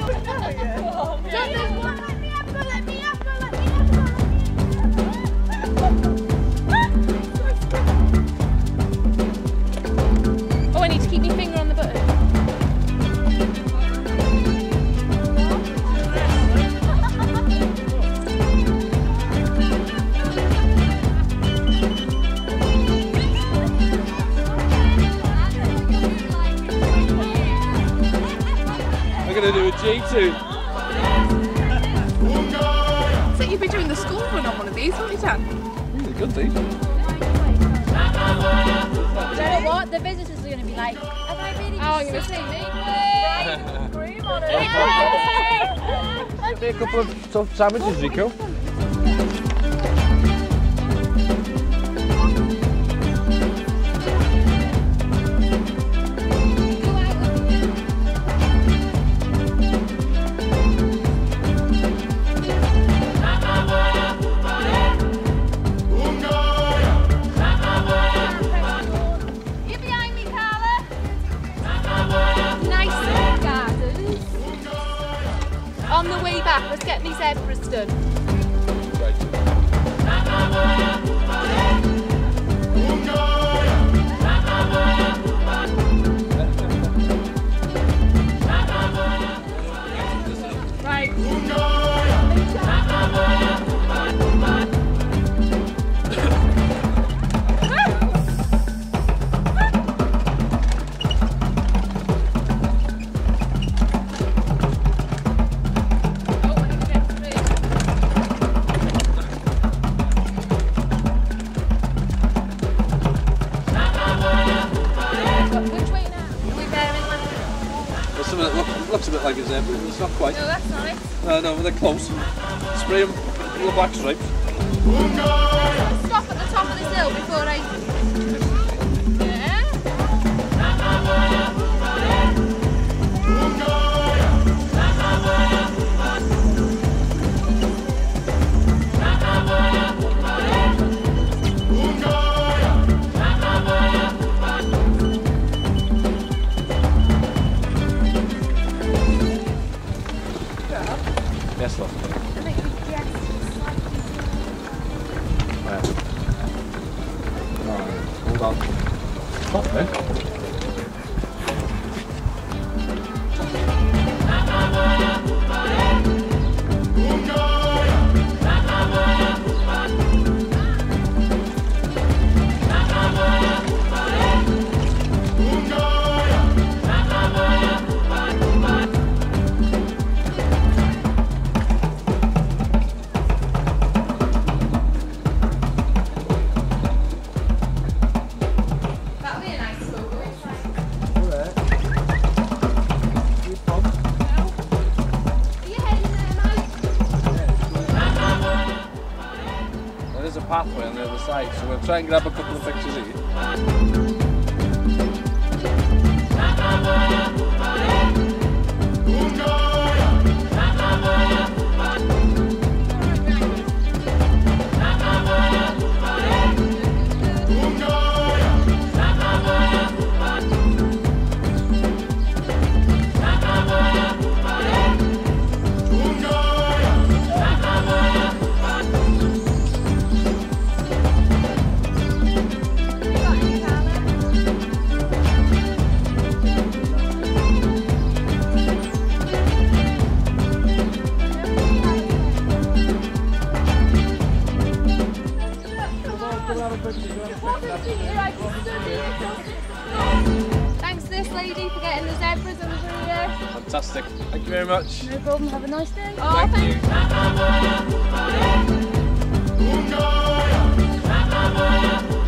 Oh, I need to keep my finger on the button. We're going to do a G2. So you'd be doing the school run on one of these, wouldn't you, Dan? Good thing. Do you know what? The visitors are going to be like, am I really Oh, you're going to see me? Scream on it. Maybe a couple of tough sandwiches, Rico. You're behind me, Carla. Nice gardens. On the way back, let's get these zebras done. Right. Which way now? Are we bearing left? There's something that looks a bit like a zebra, but it's not quite. No, that's nice. No, they're close. Spray them with black stripes. Stop at the top of this hill before I... Yeah. Yes, love. Hold on. Stop then. That'll be a nice photo. Are you heading there, Mike? There is a pathway on the other side, so we'll try and grab a couple of pictures here. Thanks to this lady for getting the zebras under here. Fantastic. Thank you very much. No problem. Have a nice day. Oh, thank you.